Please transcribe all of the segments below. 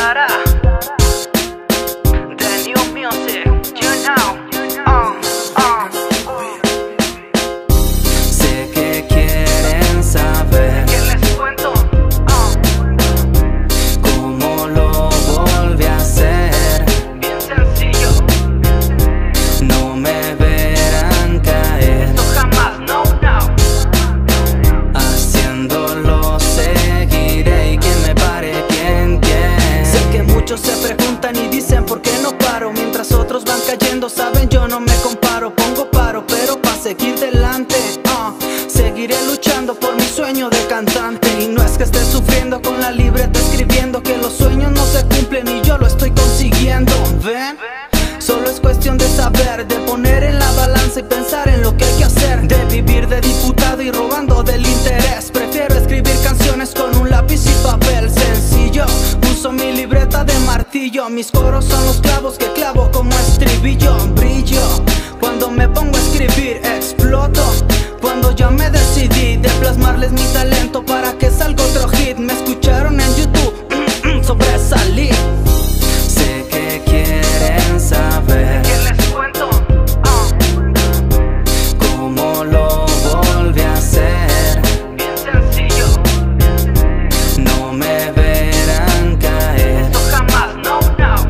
Lara, the new music, you know. Sé que quieren saber ¿Qué les cuento? cómo lo volví a hacer. Bien sencillo, No me verán caer, esto jamás, no, no. haciéndolo seguiré y quien me pare, quien quiere. Sé que muchos se preguntan y dicen por qué no paro. Mientras otros van cayendo, saben, yo no me comparo. Pongo paro, pero pa' seguir delante seguiré luchando por mi sueño de cantante. Y no es que esté sufriendo con la libreta escribiendo que los sueños no se cumplen y yo lo estoy consiguiendo. ¿Ven? Solo es cuestión de saber, de poner en la balanza y pensar en lo que hay que hacer. De vivir de diputado y robando del interés. Prefiero escribir canciones con un lápiz y papel sencillo. Uso mi libreta de martillo. Mis coros son los clavos que clavo como estribillo. Brillo cuando me pongo a escribir, exploto cuando ya me decidí de plasmarles mi talento para que salga otro hit. Me escucharon en YouTube, sobresalí. Sé que quieren saber ¿Qué les cuento? cómo lo volví a hacer. Bien sencillo, No me verán caer, esto jamás, no, no.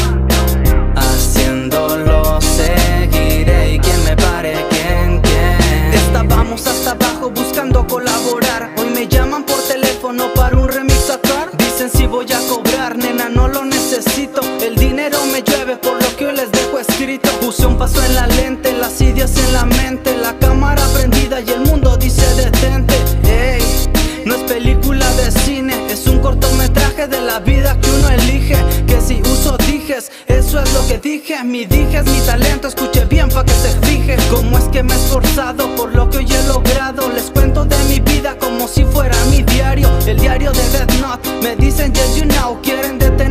haciéndolo seguiré y quien me pare, quien quiere. Estábamos hasta abajo buscando colaborar. Hoy me llaman por teléfono para un remix sacar. Dicen si voy a cobrar, nena, no lo necesito. El dinero me llueve por lo que hoy les dejo escrito. Puse un paso en la lente, las ideas en la mente, la cámara prendida y el mundo dice detente. Ey, no es película de cine, es un cortometraje de la vida que uno elige. Que si uso dijes, eso es lo que dije. Mi dije es mi talento, escuche bien pa' que se fije. Cómo es que me he esforzado por lo que hoy he logrado. Les cuento de mi vida como si fuera mi diario, el diario de Death Note. Me dicen yes you know, quieren detener